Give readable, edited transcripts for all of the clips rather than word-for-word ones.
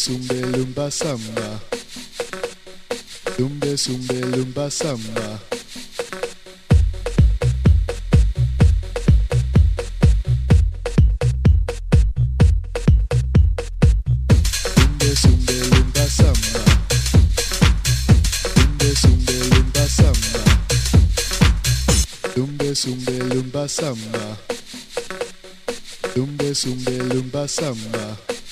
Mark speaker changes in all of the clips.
Speaker 1: zumbe lumba samba. Zumbe zumbe lumba samba. Zumbe zumbe lumba samba. Zumbe zumbe lumba samba. Zumbe zumbe lumba samba. Zumbe zumbe lumba samba.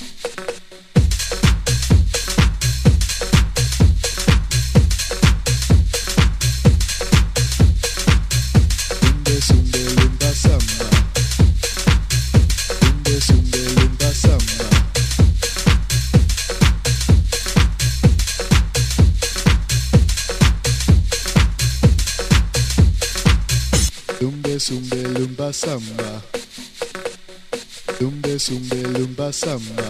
Speaker 1: Zumbe lumba samba. Zumbe zumbe lumba samba.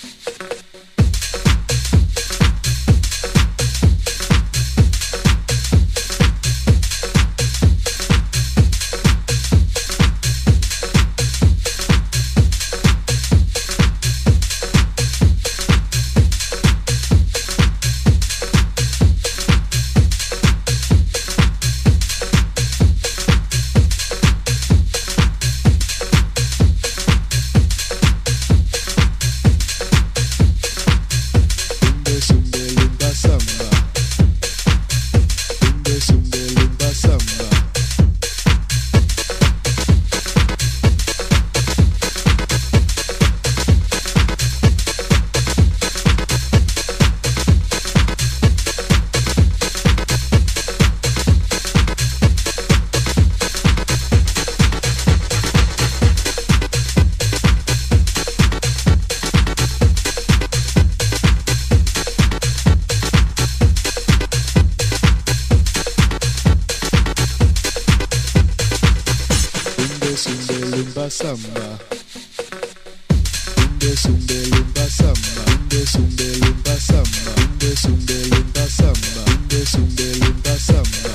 Speaker 1: Samba. Zumbe zumbe lumba samba. Zumbe zumbe lumba samba. Zumbe zumbe lumba samba. Zumbe zumbe lumba samba.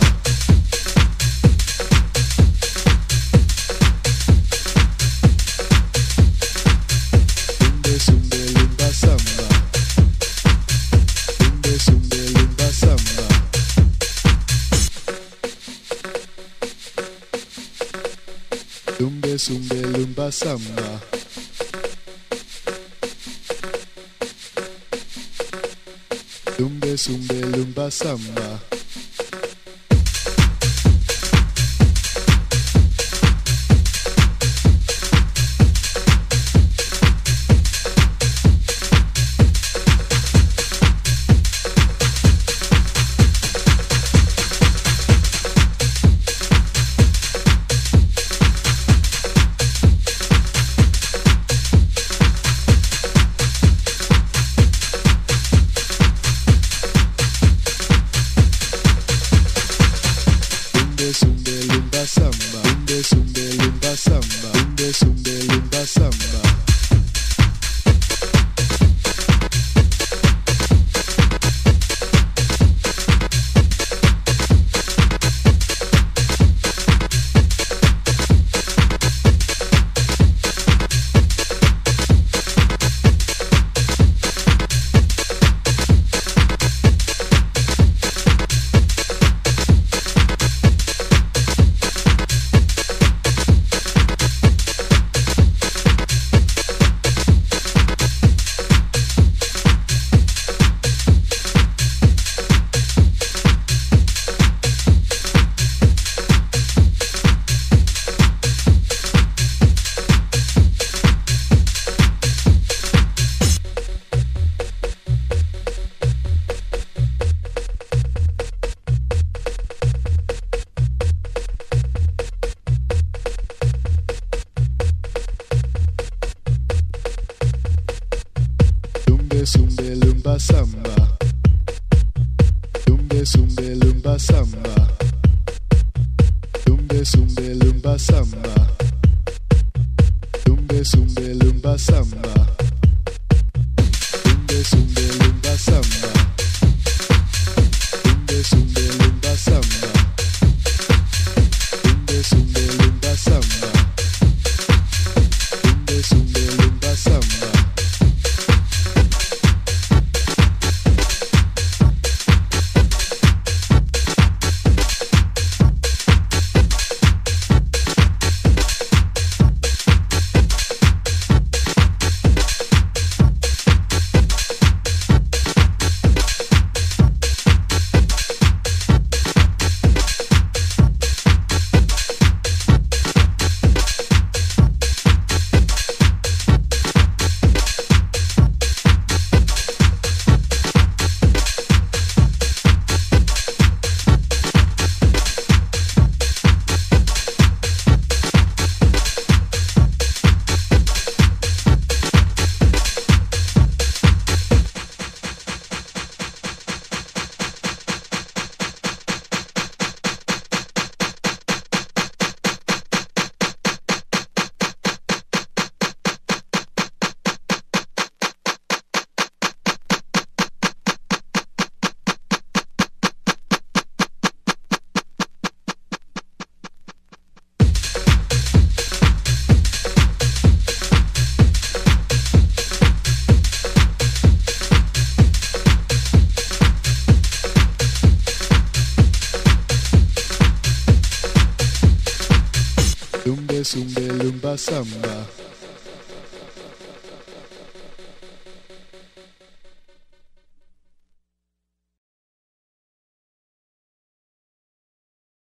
Speaker 1: Zumbe zumbe lumba samba. Zumbe zumbe lumba samba. Zumbe zumbe lumba samba. Zumbe zumbe lumba samba. Zumbe lumba samba. Zumbe zumbe lumba samba. Zumbe zumbe lumba samba. Zumbe lumba samba. Zumbe zumbe lumba samba. Zumbe zumbe lumba samba. Zumbe zumbe lumba samba. Zumbe zumbe lumba samba. Zumbe zumbe lumba samba. Zumbe zumbe lumba samba. Zumbe zumbe lumba samba. Zumbe, zumbe, lumba, samba.